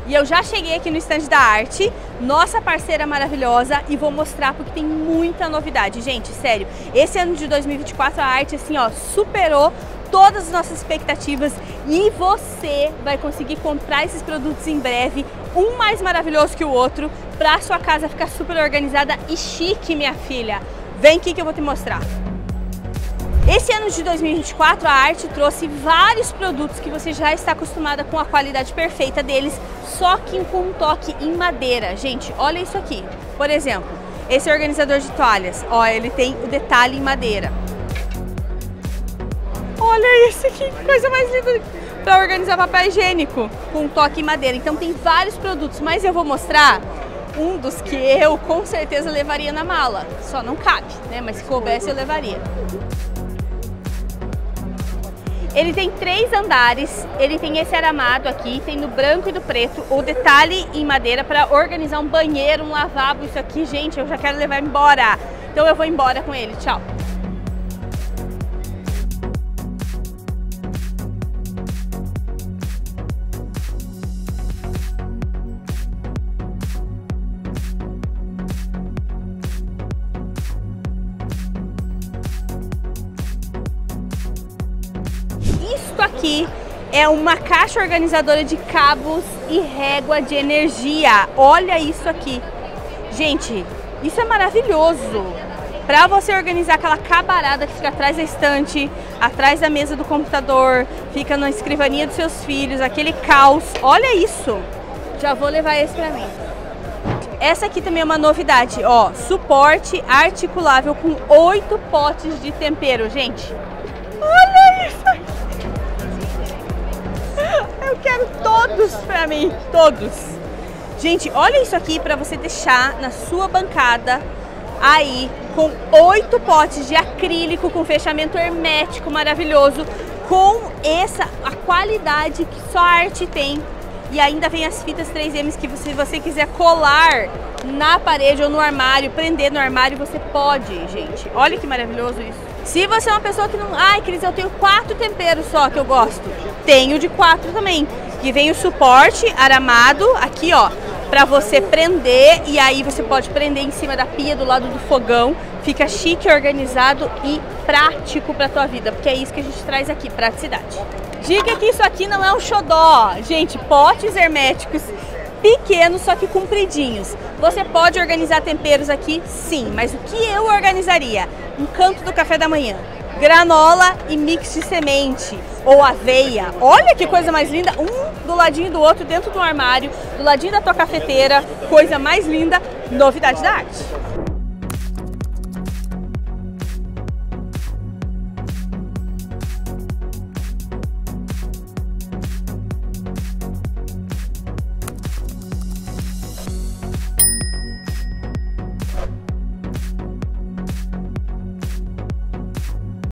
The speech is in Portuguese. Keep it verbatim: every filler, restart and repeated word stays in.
E eu já cheguei aqui no stand da Arte, nossa parceira maravilhosa, e vou mostrar porque tem muita novidade. Gente, sério, esse ano de dois mil e vinte e quatro a Arte, assim, ó, superou todas as nossas expectativas e você vai conseguir comprar esses produtos em breve, um mais maravilhoso que o outro, pra sua casa ficar super organizada e chique, minha filha. Vem aqui que eu vou te mostrar. Esse ano de dois mil e vinte e quatro, a Arte trouxe vários produtos que você já está acostumada com a qualidade perfeita deles, só que com um toque em madeira. Gente, olha isso aqui. Por exemplo, esse organizador de toalhas, ó, ele tem o detalhe em madeira. Olha isso aqui, que coisa mais linda para organizar papel higiênico, com um toque em madeira. Então tem vários produtos, mas eu vou mostrar um dos que eu com certeza levaria na mala. Só não cabe, né? Mas se coubesse eu levaria. Ele tem três andares, ele tem esse aramado aqui, tem no branco e do preto, o detalhe em madeira para organizar um banheiro, um lavabo, isso aqui, gente, eu já quero levar embora. Então eu vou embora com ele, tchau. Isto aqui é uma caixa organizadora de cabos e régua de energia. Olha isso aqui. Gente, isso é maravilhoso. Para você organizar aquela cabarada que fica atrás da estante, atrás da mesa do computador, fica na escrivaninha dos seus filhos, aquele caos. Olha isso. Já vou levar esse para mim. Essa aqui também é uma novidade, ó, suporte articulável com oito potes de tempero, gente. Olha isso. Eu quero todos pra mim, todos. Gente, olha isso aqui para você deixar na sua bancada aí com oito potes de acrílico com fechamento hermético maravilhoso, com essa a qualidade que só a Arte tem. E ainda vem as fitas três M que se você quiser colar na parede ou no armário, prender no armário, você pode, gente. Olha que maravilhoso isso. Se você é uma pessoa que não... Ai, Cris, eu tenho quatro temperos só que eu gosto. Tenho de quatro também. Que vem o suporte aramado, aqui ó, pra você prender. E aí você pode prender em cima da pia, do lado do fogão. Fica chique, organizado e prático pra tua vida. Porque é isso que a gente traz aqui, praticidade. Diga que isso aqui não é um xodó. Gente, potes herméticos pequenos, só que compridinhos. Você pode organizar temperos aqui, sim, mas o que eu organizaria? Um canto do café da manhã, granola e mix de semente ou aveia. Olha que coisa mais linda, um do ladinho do outro dentro do armário, do ladinho da tua cafeteira, coisa mais linda, novidade da Arte.